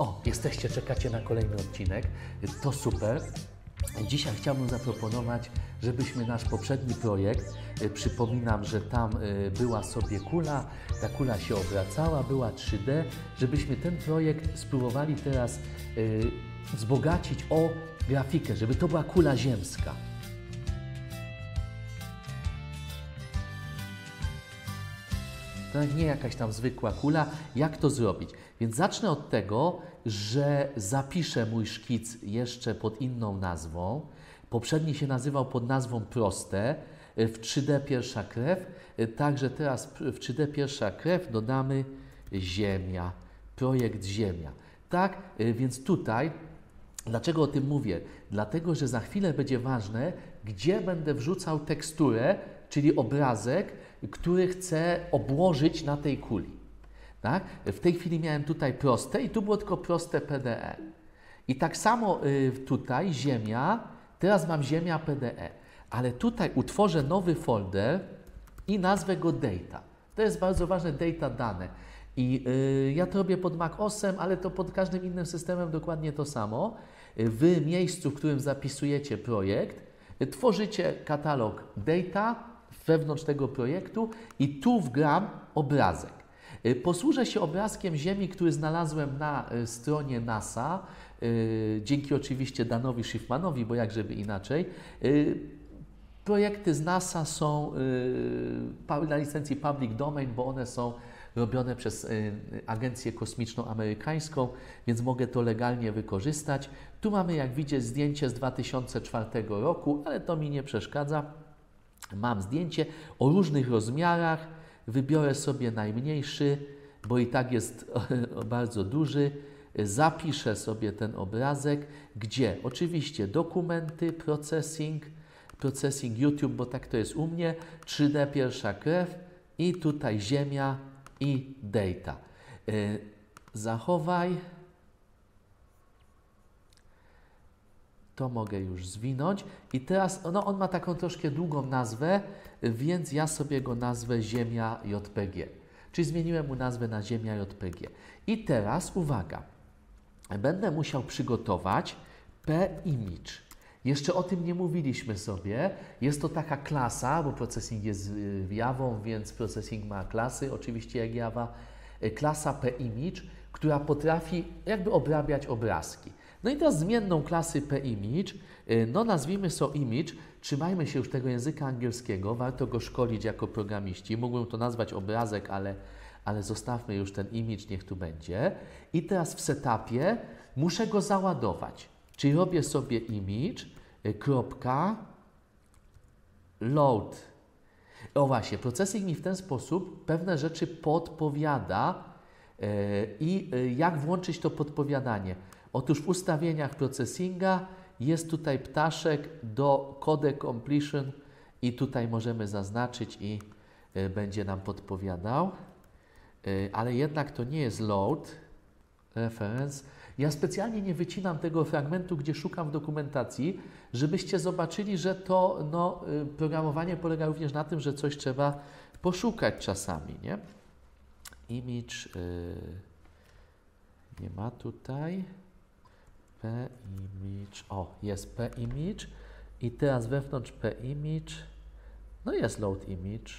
O, jesteście, czekacie na kolejny odcinek. To super. Dzisiaj chciałbym zaproponować, żebyśmy nasz poprzedni projekt, przypominam, że tam była sobie kula, ta kula się obracała, była 3D, żebyśmy ten projekt spróbowali teraz wzbogacić o grafikę, żeby to była kula ziemska. To nie jakaś tam zwykła kula. Jak to zrobić? Więc zacznę od tego, że zapiszę mój szkic jeszcze pod inną nazwą. Poprzedni się nazywał pod nazwą Proste, w 3D pierwsza krew. Także teraz w 3D pierwsza krew dodamy Ziemia, projekt Ziemia. Tak, więc tutaj, dlaczego o tym mówię? Dlatego, że za chwilę będzie ważne, gdzie będę wrzucał teksturę, czyli obrazek, który chcę obłożyć na tej kuli. Tak? W tej chwili miałem tutaj proste i tu było tylko proste PDE. I tak samo tutaj Ziemia, teraz mam Ziemia PDE, ale tutaj utworzę nowy folder i nazwę go Data. To jest bardzo ważne, data, dane. I ja to robię pod Mac OS-em, ale to pod każdym innym systemem dokładnie to samo. W miejscu, w którym zapisujecie projekt, tworzycie katalog Data wewnątrz tego projektu i tu wgram obrazek. Posłużę się obrazkiem Ziemi, który znalazłem na stronie NASA, dzięki oczywiście Danowi Schiffmanowi, bo jak żeby inaczej. Projekty z NASA są na licencji Public Domain, bo one są robione przez Agencję Kosmiczną Amerykańską, więc mogę to legalnie wykorzystać. Tu mamy, jak widzieć, zdjęcie z 2004 roku, ale to mi nie przeszkadza. Mam zdjęcie o różnych rozmiarach, wybiorę sobie najmniejszy, bo i tak jest bardzo duży. Zapiszę sobie ten obrazek, gdzie oczywiście dokumenty, processing YouTube, bo tak to jest u mnie, 3D pierwsza krew i tutaj Ziemia i Data. Zachowaj. To mogę już zwinąć i teraz on ma taką troszkę długą nazwę, więc ja sobie go nazwę Ziemia JPG. Czyli zmieniłem mu nazwę na Ziemia JPG. I teraz uwaga, będę musiał przygotować P-Image. Jeszcze o tym nie mówiliśmy sobie. Jest to taka klasa, bo processing jest Javą, więc processing ma klasy, oczywiście jak Java. Klasa P-Image, która potrafi jakby obrabiać obrazki. No i teraz zmienną klasy P-Image, no nazwijmy sobie image, trzymajmy się już tego języka angielskiego, warto go szkolić jako programiści. Mógłbym to nazwać obrazek, ale zostawmy już ten image, niech tu będzie. I teraz w setupie muszę go załadować, czyli robię sobie image, kropka, load. O właśnie, processing mi w ten sposób pewne rzeczy podpowiada i jak włączyć to podpowiadanie. Otóż w ustawieniach processinga jest tutaj ptaszek do code completion i tutaj możemy zaznaczyć i będzie nam podpowiadał. Ale jednak to nie jest load, reference. Ja specjalnie nie wycinam tego fragmentu, gdzie szukam w dokumentacji, żebyście zobaczyli, że to programowanie polega również na tym, że coś trzeba poszukać czasami, nie? Image nie ma tutaj. P-Image, o, jest P-Image i teraz wewnątrz P-Image, no jest load image.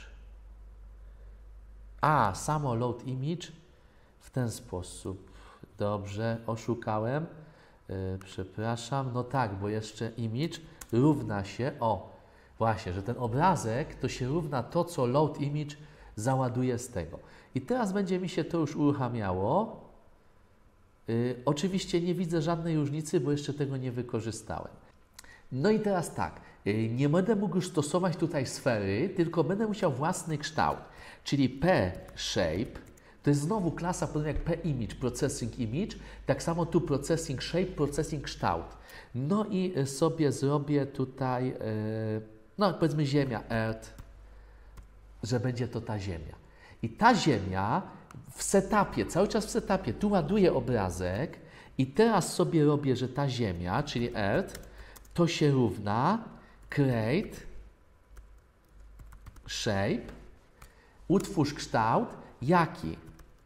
A, samo load image w ten sposób. Dobrze, oszukałem, przepraszam, no tak, bo jeszcze image równa się, o, właśnie, że ten obrazek to się równa to, co load image załaduje z tego. I teraz będzie mi się to już uruchamiało. Oczywiście nie widzę żadnej różnicy, bo jeszcze tego nie wykorzystałem. No i teraz tak, nie będę mógł już stosować tutaj sfery, tylko będę musiał własny kształt, czyli P-Shape, to jest znowu klasa podobnie jak P-Image, Processing Image, tak samo tu Processing Shape, Processing Kształt. No i sobie zrobię tutaj, no powiedzmy Ziemia, Earth, że będzie to ta Ziemia. I ta Ziemia w setupie, cały czas w setupie, tu ładuję obrazek i teraz sobie robię, że ta Ziemia, czyli Earth, to się równa Create, Shape, utwórz kształt, jaki?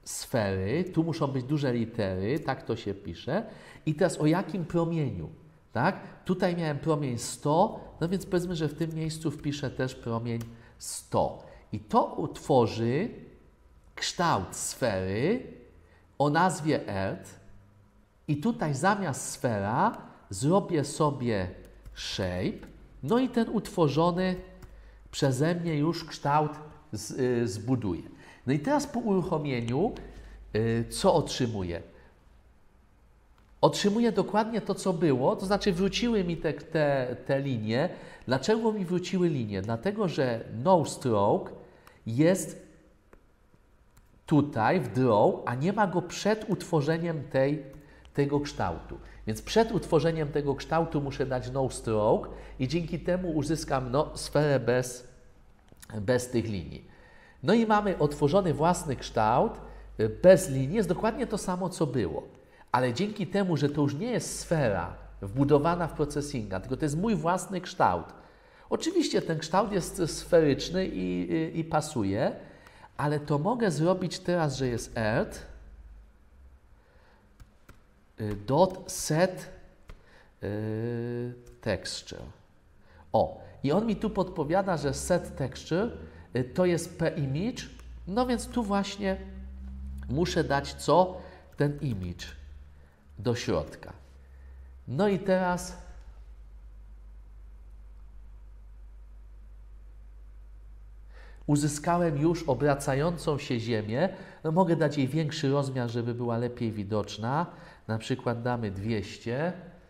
sfery, tu muszą być duże litery, tak to się pisze. I teraz o jakim promieniu, tak? Tutaj miałem promień 100, no więc powiedzmy, że w tym miejscu wpiszę też promień 100. I to utworzy kształt sfery o nazwie Earth. I tutaj zamiast sfera zrobię sobie shape, no i ten utworzony przeze mnie już kształt zbuduję. No i teraz po uruchomieniu co otrzymuję? Otrzymuję dokładnie to, co było, to znaczy wróciły mi te linie. Dlaczego mi wróciły linie? Dlatego, że no stroke jest tutaj w draw, a nie ma go przed utworzeniem tego kształtu. Więc przed utworzeniem tego kształtu muszę dać no stroke i dzięki temu uzyskam sferę bez tych linii. No i mamy otworzony własny kształt bez linii, jest dokładnie to samo, co było. Ale dzięki temu, że to już nie jest sfera wbudowana w processinga, tylko to jest mój własny kształt. Oczywiście ten kształt jest sferyczny i pasuje, ale to mogę zrobić teraz, że jest earth dot set texture. O, i on mi tu podpowiada, że set texture to jest p-image, no więc tu właśnie muszę dać co? Ten image do środka. No i teraz uzyskałem już obracającą się Ziemię. No mogę dać jej większy rozmiar, żeby była lepiej widoczna. Na przykład damy 200.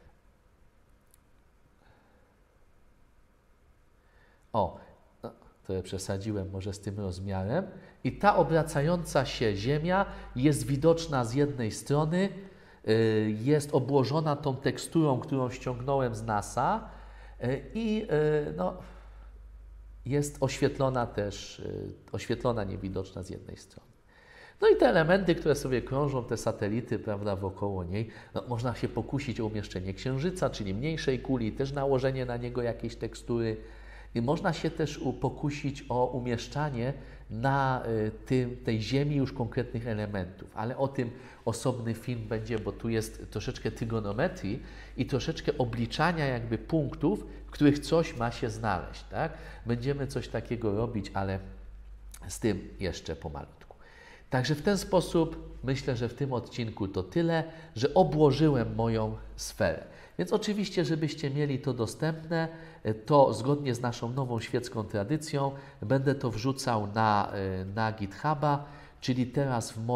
O, no, trochę przesadziłem może z tym rozmiarem. I ta obracająca się Ziemia jest widoczna z jednej strony, jest obłożona tą teksturą, którą ściągnąłem z NASA i no, jest oświetlona też, oświetlona, niewidoczna z jednej strony. No i te elementy, które sobie krążą, te satelity, prawda, wokoło niej, no, można się pokusić o umieszczenie Księżyca, czyli mniejszej kuli, też nałożenie na niego jakiejś tekstury. I można się też pokusić o umieszczanie na tej Ziemi już konkretnych elementów, ale o tym osobny film będzie, bo tu jest troszeczkę tygonometrii i troszeczkę obliczania jakby punktów, w których coś ma się znaleźć, tak? Będziemy coś takiego robić, ale z tym jeszcze pomalutku. Także w ten sposób myślę, że w tym odcinku to tyle, że obłożyłem moją sferę. Więc oczywiście, żebyście mieli to dostępne, to zgodnie z naszą nową świecką tradycją będę to wrzucał na GitHuba, czyli teraz w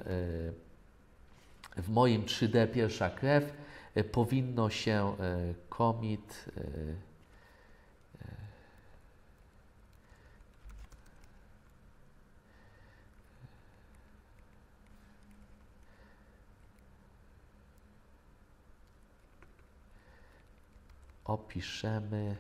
moim 3D pierwsza krew powinno się commit opiszemy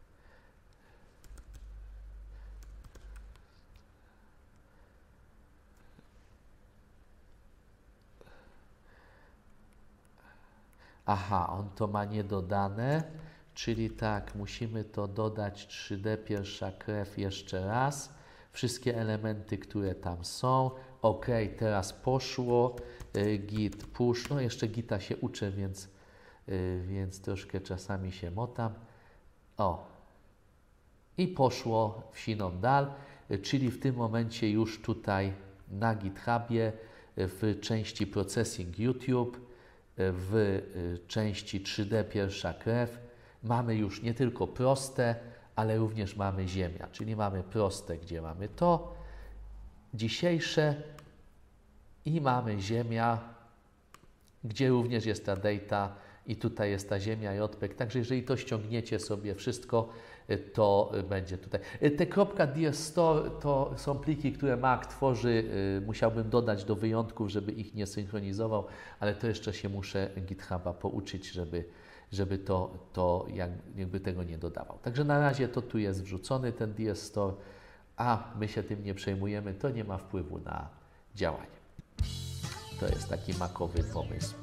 on to ma niedodane, czyli tak, musimy to dodać 3D pierwsza krew jeszcze raz, wszystkie elementy, które tam są. OK, teraz poszło, git push, no jeszcze gita się uczę, więc troszkę czasami się motam. O, i poszło w siną dal, czyli w tym momencie już tutaj na GitHubie w części Processing YouTube, w części 3D pierwsza krew mamy już nie tylko proste, ale również mamy Ziemia, czyli mamy proste, gdzie mamy to, dzisiejsze i mamy Ziemia, gdzie również jest ta data i tutaj jest ta Ziemia i odpek. Także jeżeli to ściągniecie sobie wszystko, to będzie tutaj. Te .dir.store to są pliki, które Mac tworzy. Musiałbym dodać do wyjątków, żeby ich nie synchronizował, ale to jeszcze się muszę GitHuba pouczyć, żeby to jakby tego nie dodawał. Także na razie to tu jest wrzucony ten dir store, a my się tym nie przejmujemy. To nie ma wpływu na działanie. To jest taki macowy pomysł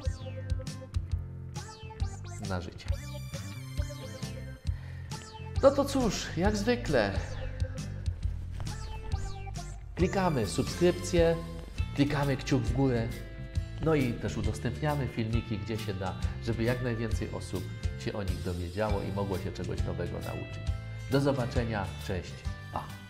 na życie. No to cóż, jak zwykle klikamy subskrypcję, klikamy kciuk w górę, no i też udostępniamy filmiki, gdzie się da, żeby jak najwięcej osób się o nich dowiedziało i mogło się czegoś nowego nauczyć. Do zobaczenia, cześć, pa!